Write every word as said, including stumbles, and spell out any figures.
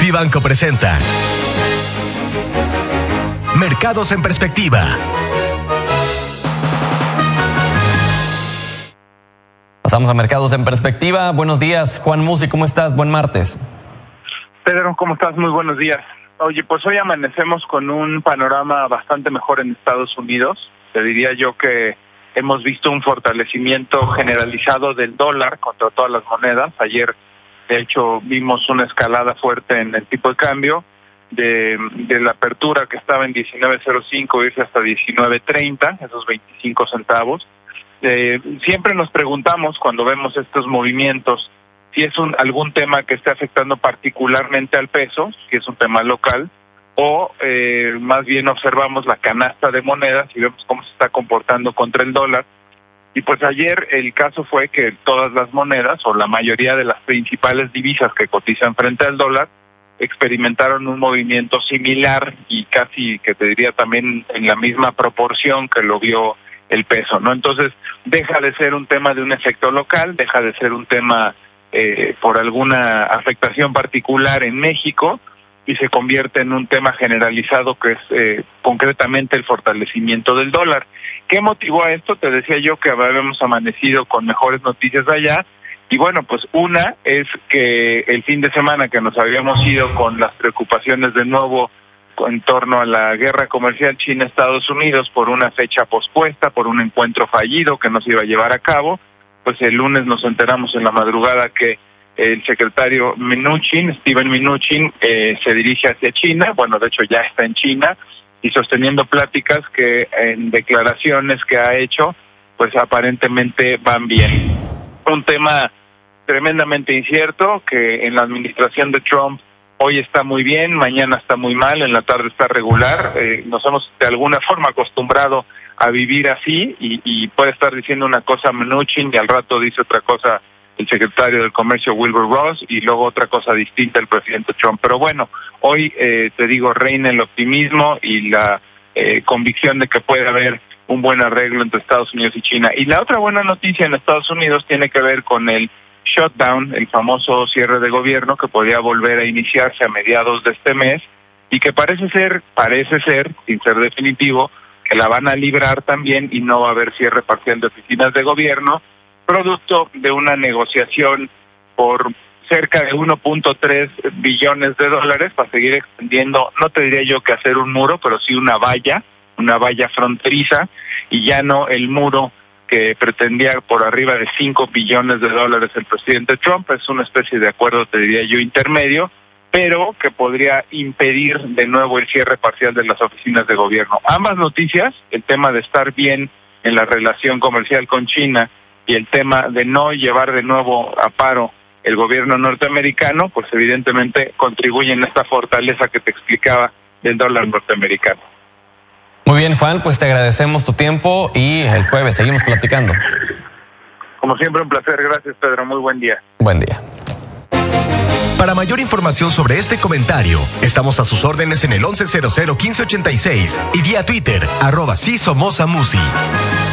Fibanco presenta Mercados en Perspectiva. Pasamos a Mercados en Perspectiva. Buenos días, Juan Musi, ¿cómo estás? Buen martes. Pedro, ¿cómo estás? Muy buenos días. Oye, pues hoy amanecemos con un panorama bastante mejor en Estados Unidos. Te diría yo que hemos visto un fortalecimiento generalizado del dólar contra todas las monedas. Ayer, de hecho, vimos una escalada fuerte en el tipo de cambio, de, de la apertura que estaba en diecinueve cero cinco, irse hasta diecinueve treinta, esos veinticinco centavos. Eh, siempre nos preguntamos cuando vemos estos movimientos si es un, algún tema que esté afectando particularmente al peso, si es un tema local, o eh, más bien observamos la canasta de monedas y vemos cómo se está comportando contra el dólar. Y pues ayer el caso fue que todas las monedas, o la mayoría de las principales divisas que cotizan frente al dólar, experimentaron un movimiento similar y casi, que te diría también en la misma proporción que lo vio el peso, ¿no? Entonces deja de ser un tema de un efecto local, deja de ser un tema eh, por alguna afectación particular en México y se convierte en un tema generalizado que es eh, concretamente el fortalecimiento del dólar. ¿Qué motivó a esto? Te decía yo que habíamos amanecido con mejores noticias allá y bueno, pues una es que el fin de semana que nos habíamos ido con las preocupaciones de nuevo en torno a la guerra comercial China-Estados Unidos por una fecha pospuesta, por un encuentro fallido que no se iba a llevar a cabo, pues el lunes nos enteramos en la madrugada que el secretario Mnuchin, Steven Mnuchin, eh, se dirige hacia China, bueno, de hecho ya está en China, y sosteniendo pláticas que en declaraciones que ha hecho, pues aparentemente van bien. Un tema tremendamente incierto, que en la administración de Trump hoy está muy bien, mañana está muy mal, en la tarde está regular. Eh, nos hemos de alguna forma acostumbrado a vivir así y, y puede estar diciendo una cosa Mnuchin y al rato dice otra cosa el secretario del Comercio Wilbur Ross y luego otra cosa distinta el presidente Trump. Pero bueno, hoy eh, te digo, reina el optimismo y la eh, convicción de que puede haber un buen arreglo entre Estados Unidos y China. Y la otra buena noticia en Estados Unidos tiene que ver con el shutdown, el famoso cierre de gobierno que podría volver a iniciarse a mediados de este mes y que parece ser, parece ser, sin ser definitivo, que la van a librar también y no va a haber cierre parcial de oficinas de gobierno, producto de una negociación por cerca de uno punto tres billones de dólares para seguir extendiendo, no te diría yo que hacer un muro, pero sí una valla, una valla fronteriza y ya no el muro que pretendía por arriba de cinco billones de dólares el presidente Trump. Es una especie de acuerdo, te diría yo, intermedio, pero que podría impedir de nuevo el cierre parcial de las oficinas de gobierno. Ambas noticias, el tema de estar bien en la relación comercial con China y el tema de no llevar de nuevo a paro el gobierno norteamericano, pues evidentemente contribuyen a esta fortaleza que te explicaba del dólar norteamericano. Muy bien, Juan, pues te agradecemos tu tiempo y el jueves seguimos platicando. Como siempre, un placer. Gracias, Pedro. Muy buen día. Buen día. Para mayor información sobre este comentario, estamos a sus órdenes en el once cero cero quince ochenta y seis y vía Twitter, arroba sí somos a Musi.